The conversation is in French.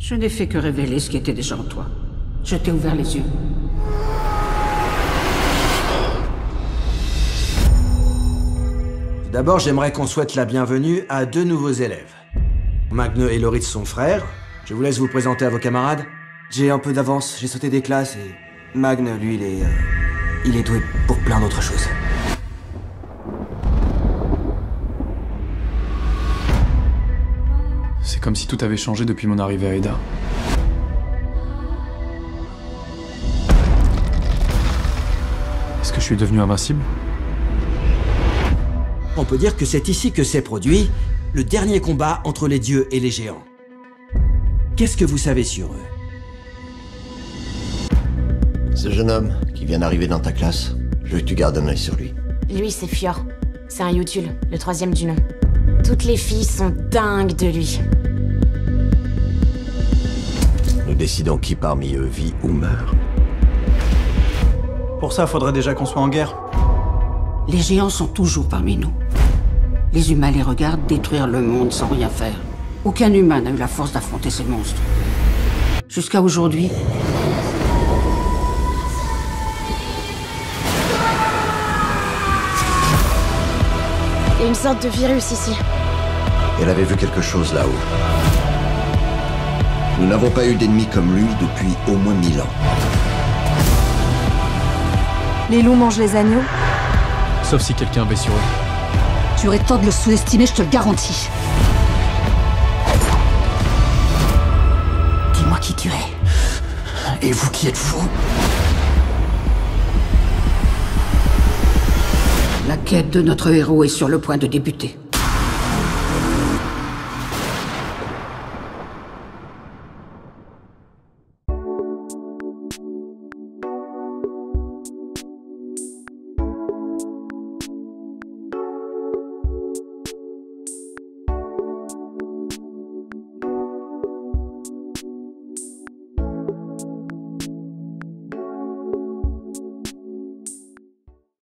Je n'ai fait que révéler ce qui était déjà en toi. Je t'ai ouvert les yeux. Tout d'abord, j'aimerais qu'on souhaite la bienvenue à 2 nouveaux élèves. Magne et Loritz sont frères. Je vous laisse vous présenter à vos camarades. J'ai un peu d'avance, j'ai sauté des classes et... Magne, lui, il est doué pour plein d'autres choses. C'est comme si tout avait changé depuis mon arrivée à Eda. Est-ce que je suis devenu invincible? On peut dire que c'est ici que s'est produit le dernier combat entre les dieux et les géants. Qu'est-ce que vous savez sur eux? Ce jeune homme qui vient d'arriver dans ta classe, je veux que tu gardes un œil sur lui. Lui, c'est Fior. C'est un Yutul, le 3e du nom. Toutes les filles sont dingues de lui. Nous décidons qui parmi eux vit ou meurt. Pour ça, faudrait déjà qu'on soit en guerre. Les géants sont toujours parmi nous. Les humains les regardent détruire le monde sans rien faire. Aucun humain n'a eu la force d'affronter ces monstres. Jusqu'à aujourd'hui, Il y a une sorte de virus ici. Elle avait vu quelque chose là-haut. Nous n'avons pas eu d'ennemi comme lui depuis au moins 1000 ans. Les loups mangent les agneaux. Sauf si quelqu'un avait sur eux. Tu aurais tort de le sous-estimer, je te le garantis. dis-moi qui tu es. Et vous qui êtes fous? La quête de notre héros est sur le point de débuter.